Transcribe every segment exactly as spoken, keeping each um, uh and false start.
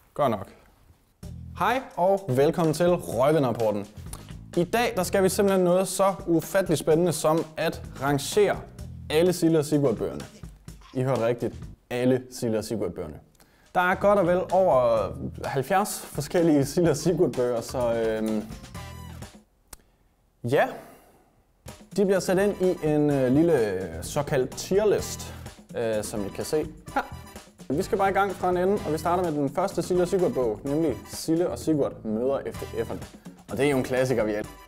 Godt nok. Hej og velkommen til Røgvind-rapporten. I dag der skal vi simpelthen noget så ufattelig spændende som at rangere alle Sille og Sigurd bøgerne. I hørte rigtigt, alle Sille og Sigurd bøgerne. Der er godt og vel over halvfjerds forskellige Sille og Sigurd bøger, så øhm, ja, de bliver sat ind i en øh, lille såkaldt tierlist, øh, som I kan se her. Vi skal bare i gang fra en ende, og vi starter med den første Sille og Sigurd bog, nemlig Sille og Sigurd møder efter F'erne. Og det er jo en klassiker, vi elsker.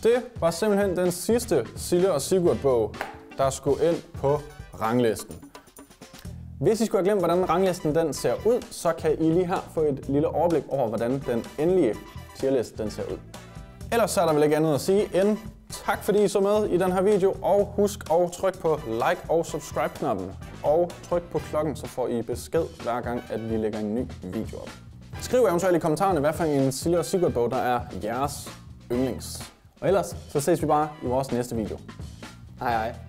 Det var simpelthen den sidste Sille og Sigurd bog, der skulle ind på ranglisten. Hvis I skulle have glemt, hvordan ranglisten den ser ud, så kan I lige her få et lille overblik over, hvordan den endelige tierliste den ser ud. Ellers så er der vel ikke andet at sige end tak fordi I så med i den her video, og husk at trykke på like og subscribe knappen, og tryk på klokken, så får I besked hver gang, at vi lægger en ny video op. Skriv eventuelt i kommentarerne, hvad for en Sille og Sigurd bog, der er jeres yndlings. Og ellers så ses vi bare i vores næste video. Hej hej.